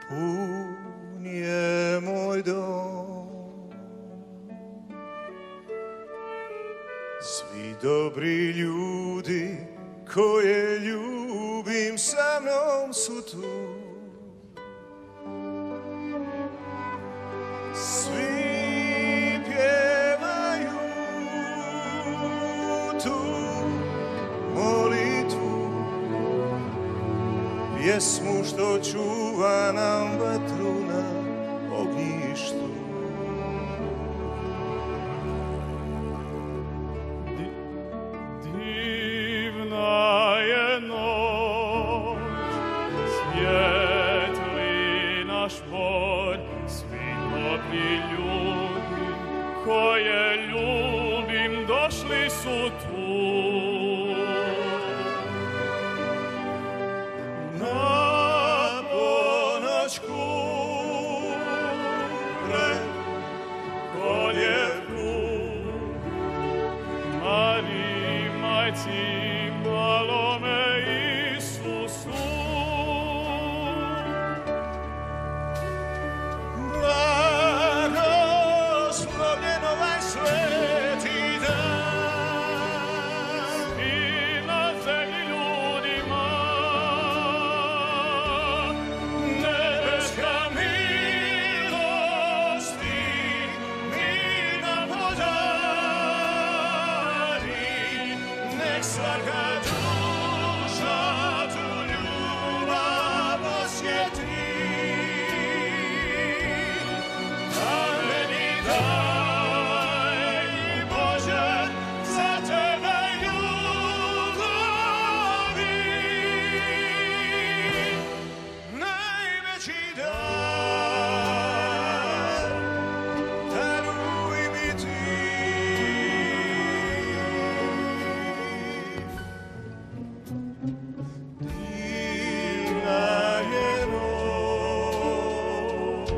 pun je moj dom. Svi dobri ljudi koje ljubim sa mnom su tu. Svi pjevaju tu molitvu, pjesmu što čuva nam vatru na ognjištu. Divna je noć, svijetli naš polj, svi dobri ljudi koje ljubim došli su tu. Na ponoć kure koljevku, Mariji, majci malome Isusu. blagoslovljen ovaj sveti dan. I na zemlji ljudima Nebeska milosti mi nam podari, nek svaka duša tu ljubav osjeti. Amen i daj Bože za tebe ljubavi, najveći dar daruj mi ti. Divna je noć,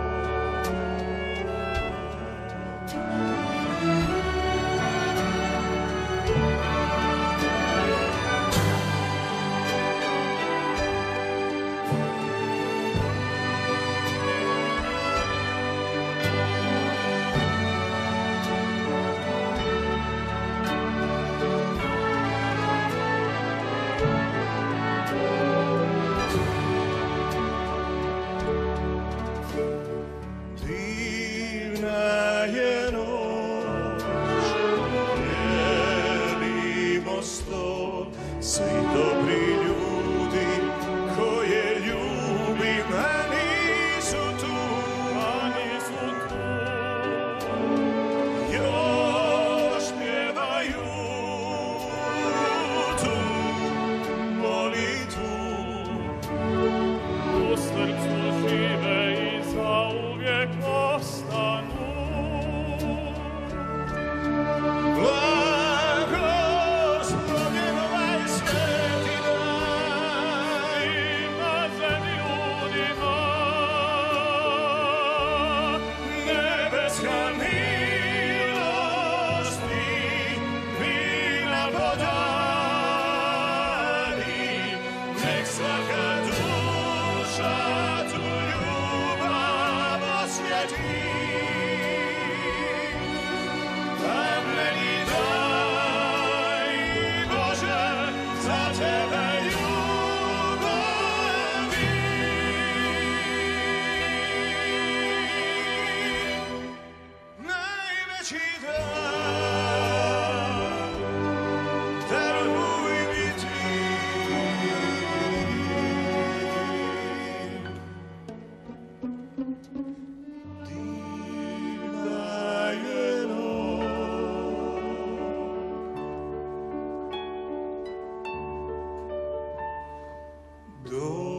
divna je noć, bijeli mostov, svi dobri ljudi koje ljubim, a nisu tu. Još pjevaju tu molitvu, u srcu žive i zauvijek ostanu. blagoslovljen ovaj sveti dan. I na zemlji ljudima Nebeska milosti mi nam podari, nek svaka duša tu ljubav osjeti. Amen i daj Bože za tebe ljubavi, najveći dar daruj mi ti. Divna je noć,